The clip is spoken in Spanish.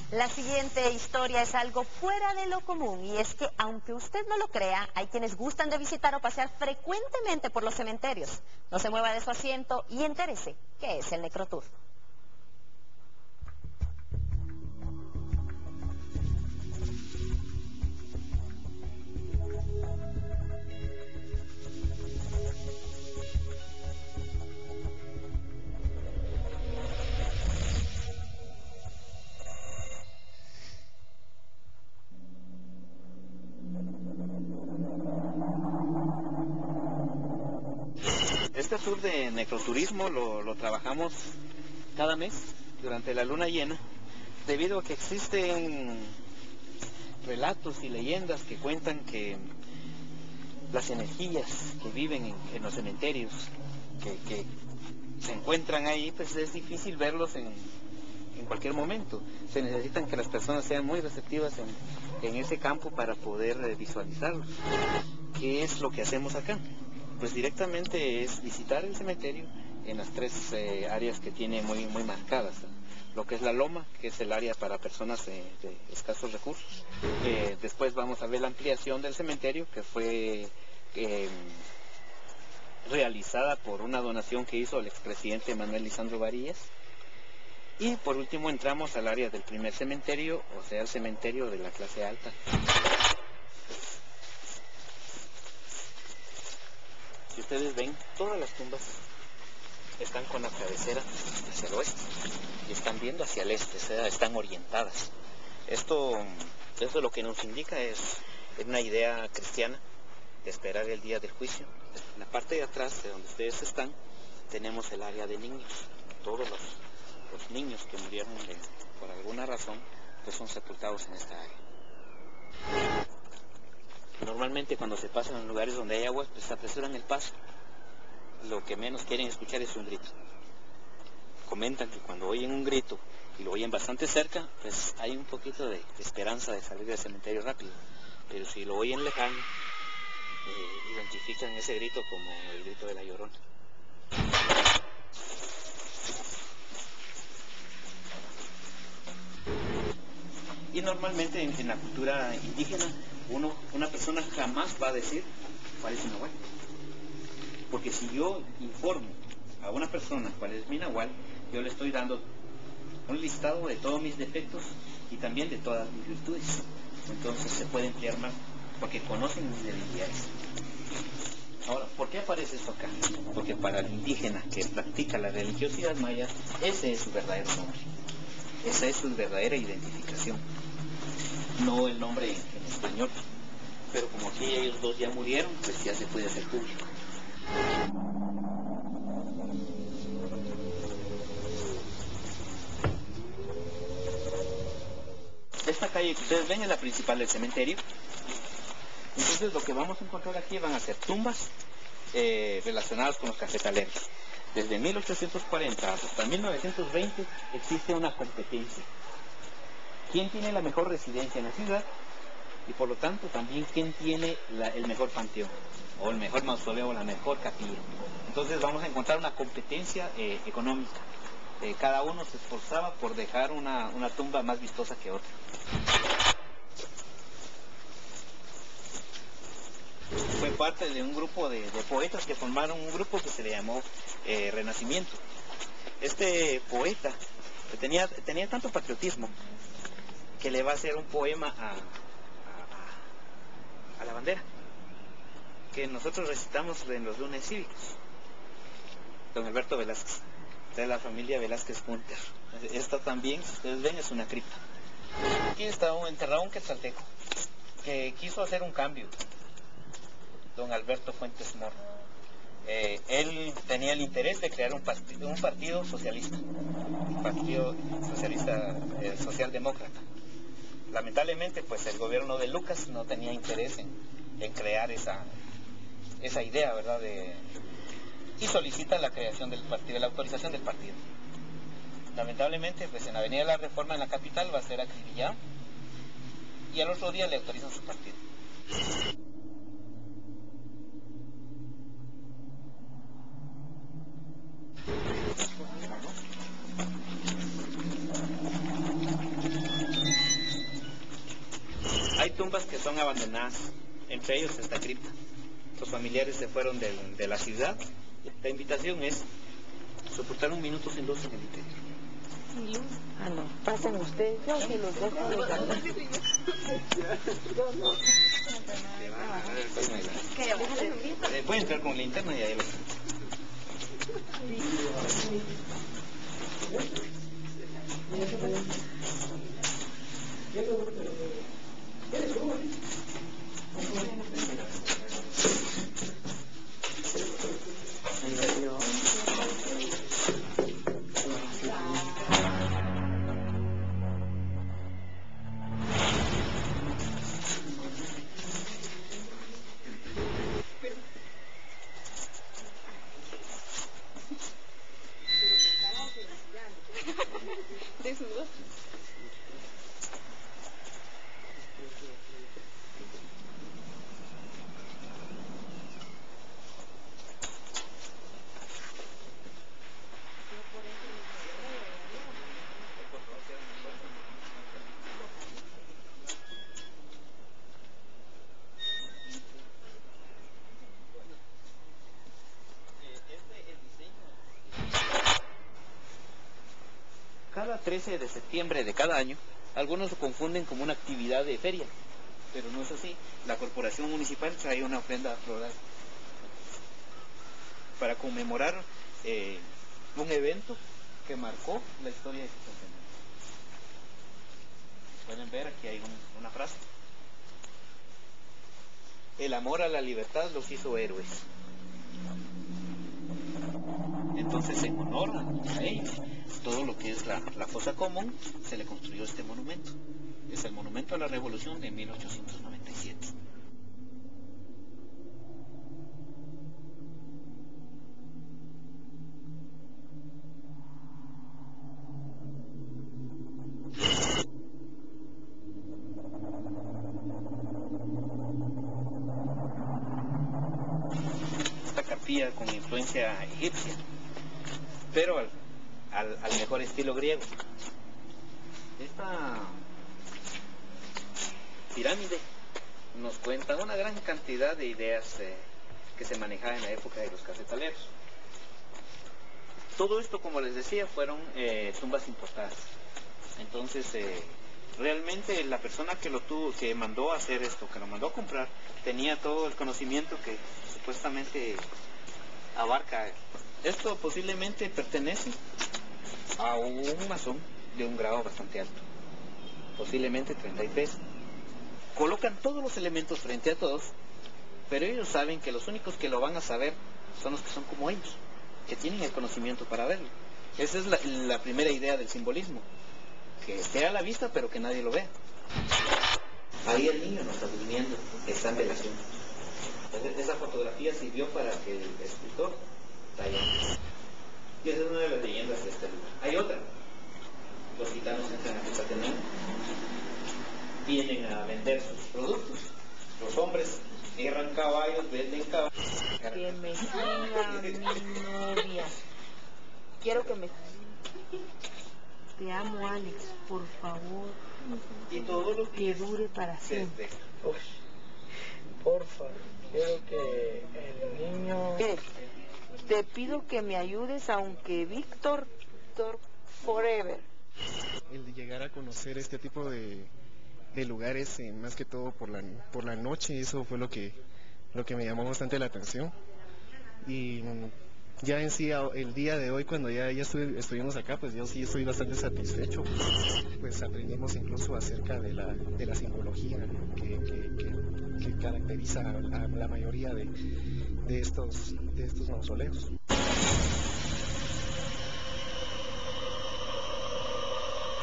La siguiente historia es algo fuera de lo común y es que, aunque usted no lo crea, hay quienes gustan de visitar o pasear frecuentemente por los cementerios. No se mueva de su asiento y entérese qué es el Necrotour. Este tour de necroturismo lo trabajamos cada mes durante la luna llena, debido a que existen relatos y leyendas que cuentan que las energías que viven en los cementerios, que se encuentran ahí, pues es difícil verlos en cualquier momento. Se necesitan que las personas sean muy receptivas en ese campo para poder visualizarlos. ¿Qué es lo que hacemos acá? Pues directamente es visitar el cementerio en las tres áreas que tiene muy marcadas. Lo que es la loma, que es el área para personas de escasos recursos. Después vamos a ver la ampliación del cementerio, que fue realizada por una donación que hizo el expresidente Manuel Lisandro Varillas. Y por último entramos al área del primer cementerio, o sea, el cementerio de la clase alta. Si ustedes ven, todas las tumbas están con la cabecera hacia el oeste y están viendo hacia el este, o sea, están orientadas. Esto lo que nos indica es una idea cristiana de esperar el día del juicio. En la parte de atrás, de donde ustedes están, tenemos el área de niños. Todos los niños que murieron por alguna razón, pues son sepultados en esta área. Normalmente cuando se pasan en lugares donde hay agua, pues se apresuran el paso. Lo que menos quieren escuchar es un grito. Comentan que cuando oyen un grito y lo oyen bastante cerca, pues hay un poquito de esperanza de salir del cementerio rápido. Pero si lo oyen lejano, identifican ese grito como el grito de la Llorona. Y normalmente en la cultura indígena, una persona jamás va a decir cuál es su nahual. Porque si yo informo a una persona cuál es mi nahual, yo le estoy dando un listado de todos mis defectos y también de todas mis virtudes. Entonces se puede emplear más, porque conocen mis debilidades. Ahora, ¿por qué aparece esto acá? Porque para el indígena que practica la religiosidad maya, ese es su verdadero nombre. Esa es su verdadera identificación. No el nombre en español. Pero como aquí ellos dos ya murieron, pues ya se puede hacer público. Esta calle que ustedes ven es la principal del cementerio. Entonces lo que vamos a encontrar aquí van a ser tumbas relacionadas con los cafetaleros. Desde 1840 hasta 1920 existe una competencia. ¿Quién tiene la mejor residencia en la ciudad? Y por lo tanto también quién tiene el mejor panteón, o el mejor mausoleo, o la mejor capilla. Entonces vamos a encontrar una competencia económica. Cada uno se esforzaba por dejar una tumba más vistosa que otra. Fue parte de un grupo de poetas que formaron un grupo que se le llamó Renacimiento. Este poeta tenía tanto patriotismo que le va a hacer un poema a la bandera, que nosotros recitamos en los lunes cívicos. Don Alberto Velázquez, de la familia Velázquez Punter. Esta también, si ustedes ven, es una cripta. Aquí está enterrado un quetzalteco que quiso hacer un cambio. Don Alberto Fuentes Moro. Él tenía el interés de crear un partido socialista, un partido socialista socialdemócrata. Lamentablemente, pues el gobierno de Lucas no tenía interés en crear esa idea, ¿verdad? Y solicita la creación del partido, la autorización del partido. Lamentablemente, pues en la Avenida de la Reforma, en la capital, va a ser acribillado y al otro día le autorizan su partido. tumbas que son abandonadas, entre ellos esta cripta. Los familiares se fueron de la ciudad. La invitación es soportar un minuto sin luz en el interior. ¿Sin luz? Ah, no. Pasen ustedes, yo se los dejo a los demás. Yo no. Pueden entrar con linterna y ahí lo... Cada 13 de septiembre de cada año, algunos lo confunden como una actividad de feria, pero no es así. La corporación municipal trae una ofrenda floral para conmemorar un evento que marcó la historia de Quetzaltenango. Pueden ver, aquí hay una frase. El amor a la libertad los hizo héroes. Entonces, en honor a ellos, todo lo que es la fosa común, se le construyó este monumento. Es el monumento a la revolución de 1897. Esta capilla con influencia egipcia, pero al mejor estilo griego. Esta pirámide nos cuenta una gran cantidad de ideas que se manejaban en la época de los cafetaleros. Todo esto, como les decía, fueron tumbas importadas. Entonces, realmente la persona que mandó a hacer esto, que lo mandó a comprar, tenía todo el conocimiento que supuestamente abarca. Esto posiblemente pertenece a un masón de un grado bastante alto, posiblemente 33. Colocan todos los elementos frente a todos, pero ellos saben que los únicos que lo van a saber son los que son como ellos, que tienen el conocimiento para verlo. Esa es la primera idea del simbolismo, que esté a la vista pero que nadie lo vea. Ahí el niño nos está durmiendo, está en velación. Entonces, esa fotografía sirvió para que el escultor tallara. Y esa es una de las leyendas de este lugar. Hay otra. Los gitanos entran a Quetzaltenango, vienen a vender sus productos. Los hombres erran caballos, venden caballos. Que me siga mi novia. Quiero que me... Te amo, Alex, por favor. Y todo lo que dure para siempre. Porfa, quiero que el niño... Te pido que me ayudes, aunque Víctor forever. El llegar a conocer este tipo de lugares, más que todo por la noche, eso fue lo que me llamó bastante la atención. Y ya en sí, el día de hoy, cuando ya estuvimos acá, pues yo sí estoy bastante satisfecho. Pues aprendimos incluso acerca de la simbología que caracteriza a la mayoría de estos mausoleos.